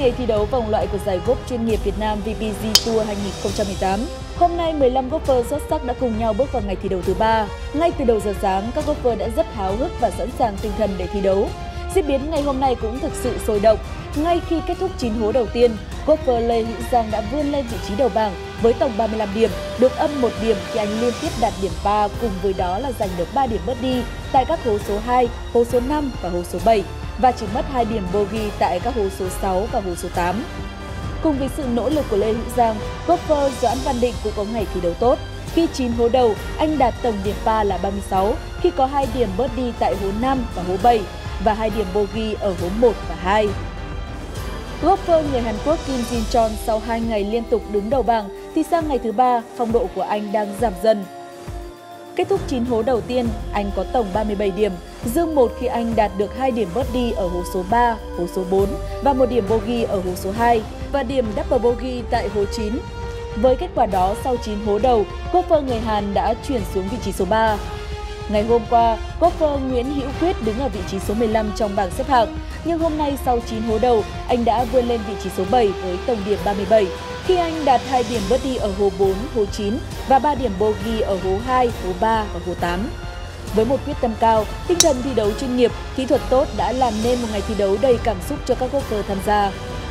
ngày thi đấu vòng loại của giải golf chuyên nghiệp Việt Nam VPG Tour 2018. Hôm nay, 15 golfer xuất sắc đã cùng nhau bước vào ngày thi đấu thứ 3. Ngay từ đầu giờ sáng, các golfer đã rất háo hức và sẵn sàng tinh thần để thi đấu. Diễn biến ngày hôm nay cũng thực sự sôi động. Ngay khi kết thúc 9 hố đầu tiên, golfer Lê Hữu Giang đã vươn lên vị trí đầu bảng với tổng 35 điểm, được âm 1 điểm khi anh liên tiếp đạt điểm par, cùng với đó là giành được 3 điểm birdie tại các hố số 2, hố số 5 và hố số 7 và chỉ mất 2 điểm bogey tại các hố số 6 và hố số 8. Cùng với sự nỗ lực của Lê Hữu Giang, golfer Doãn Văn Định cũng có ngày thi đấu tốt. Khi 9 hố đầu, anh đạt tổng điểm par là 36 khi có 2 điểm birdie tại hố 5 và hố 7 và 2 điểm bogey ở hố 1 và 2. Golfer người Hàn Quốc Kim Jin Chon sau 2 ngày liên tục đứng đầu bảng thì sang ngày thứ 3, phong độ của anh đang giảm dần. Kết thúc 9 hố đầu tiên, anh có tổng 37 điểm, dương 1 khi anh đạt được 2 điểm birdie ở hố số 3, hố số 4 và 1 điểm bogey ở hố số 2 và điểm double bogey tại hố 9. Với kết quả đó, sau 9 hố đầu, golfer người Hàn đã chuyển xuống vị trí số 3. Ngày hôm qua, golfer Nguyễn Hữu Quyết đứng ở vị trí số 15 trong bảng xếp hạng, nhưng hôm nay sau 9 hố đầu, anh đã vươn lên vị trí số 7 với tổng điểm 37, khi anh đạt 2 điểm birdie ở hố 4, hố 9 và 3 điểm bogey ở hố 2, hố 3 và hố 8. Với một quyết tâm cao, tinh thần thi đấu chuyên nghiệp, kỹ thuật tốt đã làm nên một ngày thi đấu đầy cảm xúc cho các golfer tham gia.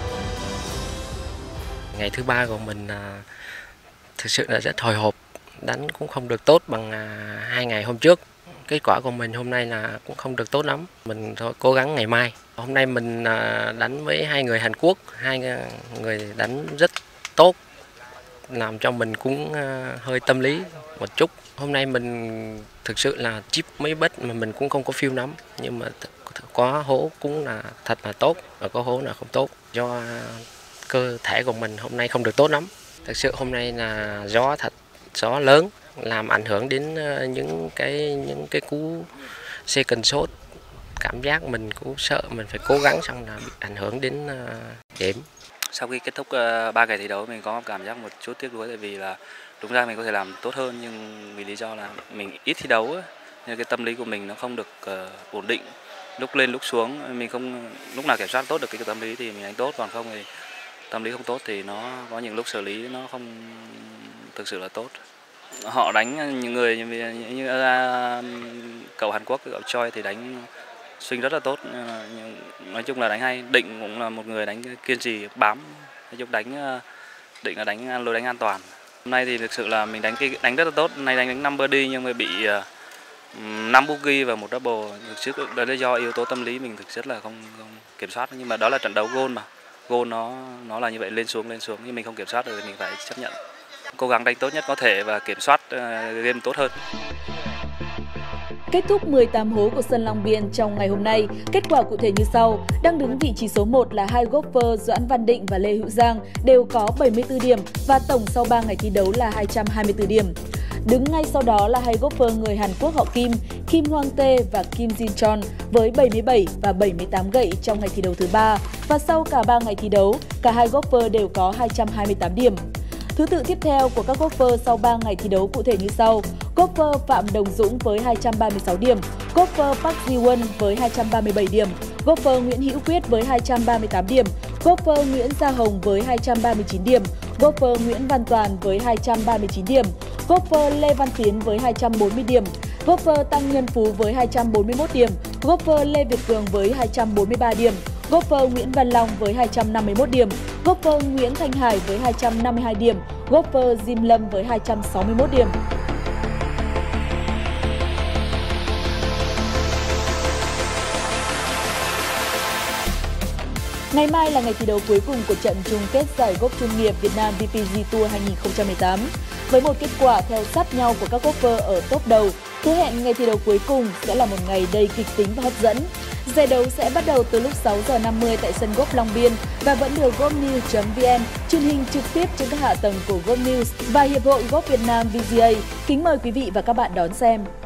Ngày thứ 3 của mình thực sự là rất hồi hộp, đánh cũng không được tốt bằng 2 ngày hôm trước. Kết quả của mình hôm nay là cũng không được tốt lắm. Mình thôi cố gắng ngày mai. Hôm nay mình đánh với 2 người Hàn Quốc, 2 người đánh rất tốt, làm cho mình cũng hơi tâm lý một chút. Hôm nay mình thực sự là chip mấy bất mà mình cũng không có feel lắm, nhưng mà có hố cũng là thật là tốt và có hố là không tốt. Do cơ thể của mình hôm nay không được tốt lắm. Thực sự hôm nay là gió lớn làm ảnh hưởng đến những cái cú second shot. Cảm giác mình cũng sợ mình phải cố gắng, xong là bị ảnh hưởng đến điểm. Sau khi kết thúc 3 ngày thi đấu, mình có cảm giác một chút tiếc nuối, tại vì là đúng ra mình có thể làm tốt hơn, nhưng vì lý do là mình ít thi đấu ấy, nên cái tâm lý của mình nó không được ổn định, lúc lên lúc xuống. Mình không lúc nào kiểm soát tốt được cái tâm lý thì mình đánh tốt, còn không thì tâm lý không tốt thì nó có những lúc xử lý nó không thực sự là tốt. Họ đánh những người như cậu Hàn Quốc, cậu Choi thì đánh swing rất là tốt, nói chung là đánh hay. Định cũng là một người đánh kiên trì bám, nói chung Định là đánh lối đánh an toàn. Hôm nay thì thực sự là mình đánh rất là tốt. Hôm nay đánh 5 birdie nhưng mà bị 5 bogey và 1 double. Thực sự đó là do yếu tố tâm lý mình thực chất là không kiểm soát, nhưng mà đó là trận đấu golf mà. Golf nó là như vậy, lên xuống nhưng mình không kiểm soát được thì mình phải chấp nhận. Cố gắng đánh tốt nhất có thể và kiểm soát game tốt hơn. Kết thúc 18 hố của sân Long Biên trong ngày hôm nay, kết quả cụ thể như sau. Đang đứng vị trí số 1 là 2 golfer Doãn Văn Định và Lê Hữu Giang đều có 74 điểm và tổng sau 3 ngày thi đấu là 224 điểm. Đứng ngay sau đó là 2 golfer người Hàn Quốc họ Kim, Kim Hwang Tae và Kim Jin Chon với 77 và 78 gậy trong ngày thi đấu thứ 3. Và sau cả 3 ngày thi đấu, cả 2 golfer đều có 228 điểm. Thứ tự tiếp theo của các golfer sau 3 ngày thi đấu cụ thể như sau. Golfer Phạm Đồng Dũng với 236 điểm, golfer Park Ji-won với 237 điểm, golfer Nguyễn Hữu Quyết với 238 điểm, golfer Nguyễn Gia Hồng với 239 điểm, golfer Nguyễn Văn Toàn với 239 điểm, golfer Lê Văn Tiến với 240 điểm, golfer Tăng Nhân Phú với 241 điểm, golfer Lê Việt Cường với 243 điểm, golfer Nguyễn Văn Long với 251 điểm, golfer Nguyễn Thanh Hải với 252 điểm, golfer Jim Lâm với 261 điểm. Ngày mai là ngày thi đấu cuối cùng của trận chung kết giải golf chuyên nghiệp Việt Nam VPG Tour 2018. Với một kết quả theo sát nhau của các golfer ở top đầu, hứa hẹn ngày thi đấu cuối cùng sẽ là một ngày đầy kịch tính và hấp dẫn. Giải đấu sẽ bắt đầu từ lúc 6 giờ 50 tại sân golf Long Biên và vẫn được golfnews.vn truyền hình trực tiếp trên các hạ tầng của Golf News và Hiệp hội Golf Việt Nam VGA. Kính mời quý vị và các bạn đón xem.